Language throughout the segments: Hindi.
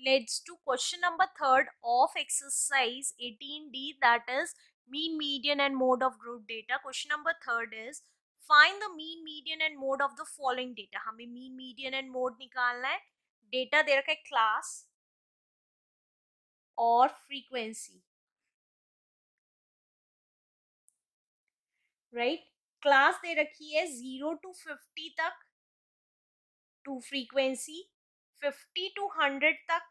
leads to question number 3rd of exercise 18D, that is mean, median and mode of group data. Question number 3rd is find the mean, median and mode of the following data. हमें mean, median and mode निकालना है. Data दे रखा है class और frequency, right? Class दे रखी है 0 to 50 तक, to frequency 50 to 100 तक,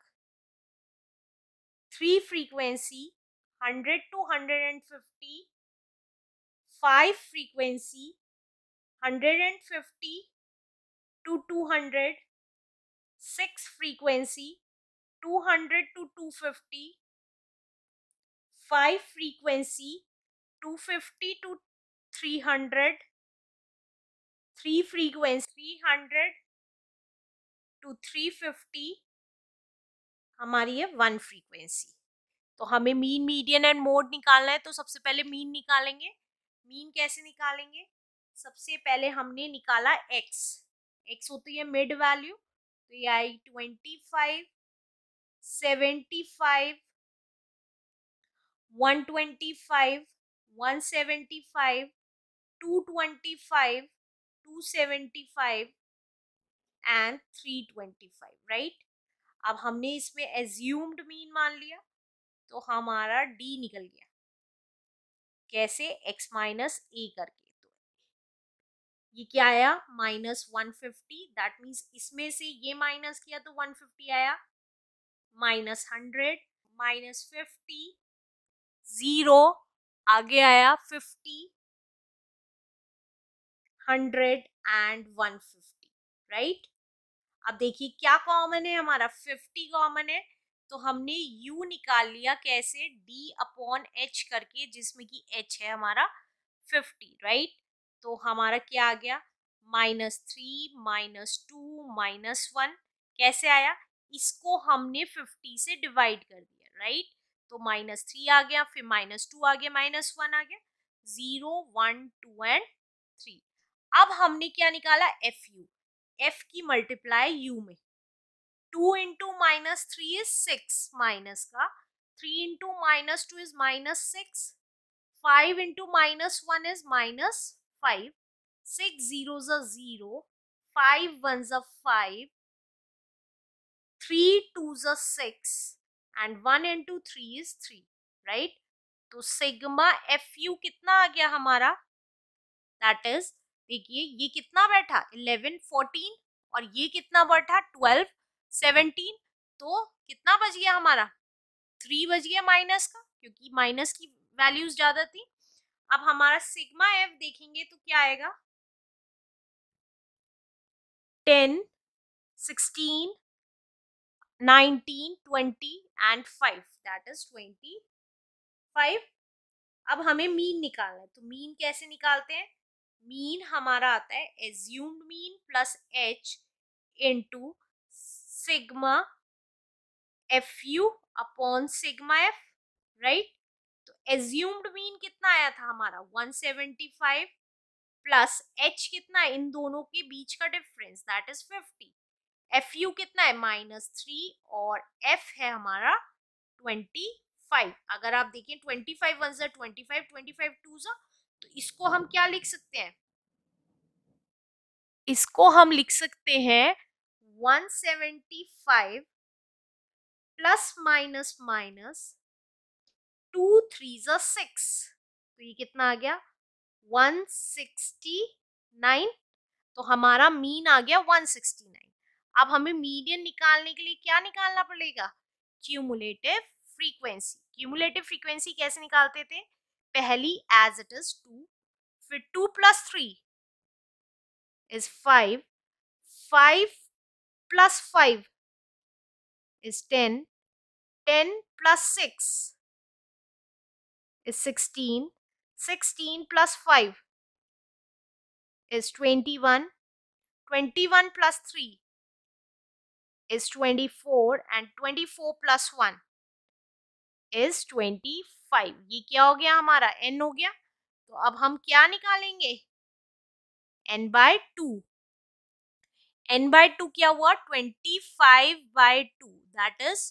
3 frequency 100 to 150, 5 frequency 150 to 200, 6 frequency 200 to 250, 5 frequency 250 to 300, 3 frequency 300 to 350, हमारी है 1 frequency. तो हमें मीन, मीडियन एंड मोड निकालना है. तो सबसे पहले मीन निकालेंगे. मीन कैसे निकालेंगे? सबसे पहले हमने निकाला x. x होती है मिड वैल्यू, तो ये आई 25, 75, 125, 175, 225, 275 एंड 325, राइट. अब हमने इसमें एज्यूम्ड मीन मान लिया, तो हमारा d निकल गया. कैसे? x माइनस a करके. तो ये क्या आया? -150. दैट मीन्स इसमें से ये माइनस किया तो 150 आया. -100, -50, 0, आगे आया 50, 100 एंड 150, राइट. अब देखिए क्या कॉमन है हमारा? 50 कॉमन है. तो हमने u निकाल लिया. कैसे? d अपॉन h करके, जिसमें कि h है हमारा 50, राइट. तो हमारा क्या आ गया? -3, -2, -1. कैसे आया? इसको हमने 50 से डिवाइड कर दिया, राइट. तो -3 आ गया, फिर -2 आ गया, -1 आ गया, 0, 1, 2 एंड 3. अब हमने क्या निकाला? FU. f की मल्टीप्लाई u में. 2 इंटू -3 इज 6 माइनस का, 3 into -2 is -6, 5 into -1 is -5, 6 zeros are 0, 5 ones are 5, 3 twos are 6 and 1 into 3 is 3, right. तो सिग्मा FU कितना आ गया हमारा? दैट इज, देखिए ये कितना बैठा? 11, 14, और ये कितना बैठा? 12, 17. तो कितना बच गया हमारा? 3 बच गया माइनस का, क्योंकि माइनस की वैल्यूज ज्यादा थी. अब हमारा सिग्मा F देखेंगे तो क्या आएगा? 10, 16, 19, 20 एंड 5, दैट इज 25. अब हमें मीन निकालना है. तो मीन कैसे निकालते हैं? मीन हमारा आता है assumed mean plus h into sigma FU upon sigma F, right. तो एज्यूम्ड मीन कितना आया था हमारा? 175 प्लस h कितना है? इन दोनों के बीच का डिफरेंस, दैट इज 50. FU कितना है? -3, और F है हमारा 25. अगर आप देखें 25 वन ज़ा 25, 25 टू ज़ा, तो इसको हम क्या लिख सकते हैं? इसको हम लिख सकते हैं 175 प्लस माइनस माइनस 2 3 ज़ा 6. तो ये कितना आ गया? 169. तो हमारा मीन आ गया 169. अब हमें मीडियन निकालने के लिए क्या निकालना पड़ेगा? Cumulative frequency. क्यूमुलेटिव फ्रीक्वेंसी कैसे निकालते थे? पहली एज इट इज 2, फिर 2 plus 3 is 5, 5 plus 5 is 10, 10 plus 6 is 16, 16 plus 5 is 21, 21 plus 3 is 24 and 24 plus 1 is 25. ये क्या हो गया हमारा? n हो गया. तो अब हम क्या निकालेंगे? n by 2. n/2 क्या हुआ 25/2 दैट इज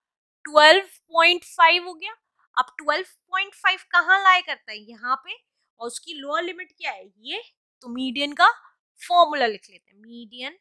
12.5 हो गया। अब 12.5 कहाँ लाए करता है यहाँ पे, और उसकी लोअर लिमिट क्या है ये, तो मीडियन का फॉर्मूला लिख लेते हैं। Median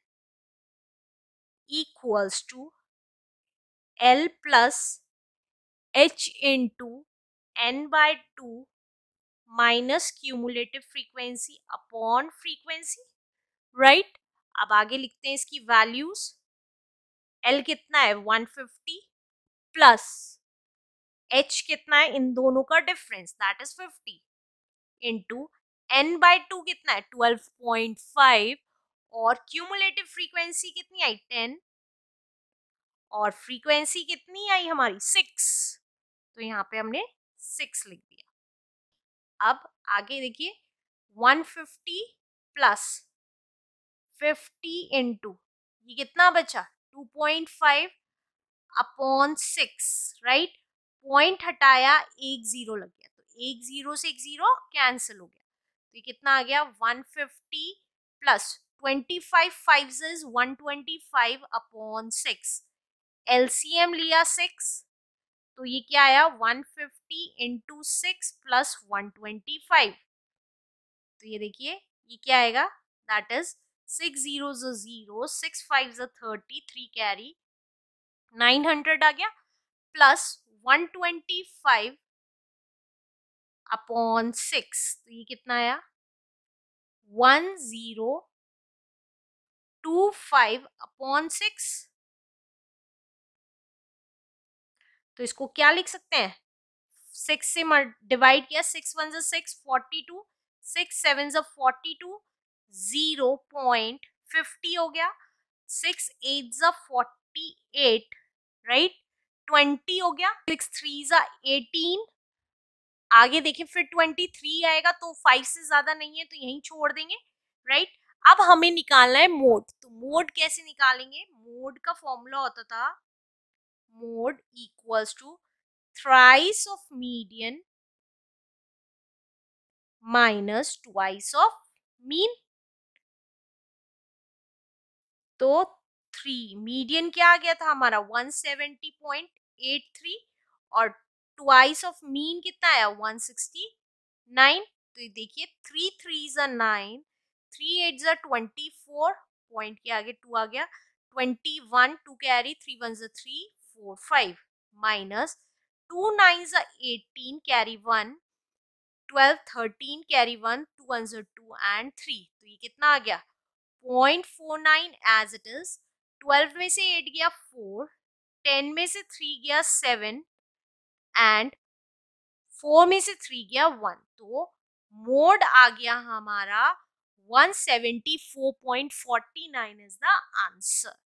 equals to L plus H into n/2 minus cumulative frequency upon frequency, right. अब आगे लिखते हैं इसकी वैल्यूज। L कितना है 150 प्लस H कितना है इन दोनों का difference that is 50 into n/2 कितना है 12.5 और क्यूमुलेटिव फ्रीक्वेंसी कितनी आई 10 और फ्रीक्वेंसी कितनी आई हमारी 6, तो यहाँ पे हमने 6 लिख दिया। अब आगे देखिए 150 प्लस 50 इंटू ये कितना बचा 2.5 अपॉन 6, राइट। पॉइंट हटाया एक जीरो लग गया, तो एक जीरो से एक जीरो कैंसिल हो गया, तो ये कितना आ गया 150 प्लस 25 5 इज 125 अपॉन 6, एलसीएम लिया 6, तो ये क्या आया 150 इंटू 6 प्लस 125, तो ये देखिए ये क्या आएगा that is 6 zeros are 0, 6 5s are 30, 3 carry 900 आ गया प्लस 125 अपॉन 6, तो ये कितना आया 1025 अपॉन 6, तो इसको क्या लिख सकते हैं 6 से डिवाइड किया 6 1 6 42, 6 7 42, 0.50 हो गया, 6 8 48, राइट 20 हो गया, 6 3 18, आगे देखिए फिर 23 आएगा तो 5 से ज्यादा नहीं है तो यहीं छोड़ देंगे, राइट। अब हमें निकालना है मोड, तो मोड कैसे निकालेंगे, मोड का फॉर्मूला होता था mode equals to thrice of median minus twice of mean, तो 3 मीडियन क्या आ गया था हमारा 170.83 और ट्वाइस ऑफ मीन कितना आया 169, तो ये देखिए 3 3s are 9, 3 8s are 24, point के आगे 2 आ गया 21, 2 carry 3 1s are 3 4 5 minus 2 9s are 18 carry 1, 12 13 carry 1, 2 1s are 2 and 3, तो ये कितना आ गया 0.49 एज इट इज, 12 में से 8 गया 4, 10 में से 3 गया 7 एंड 4 में से 3 गया 1, तो मोड आ गया हमारा 174.49 इज द आंसर।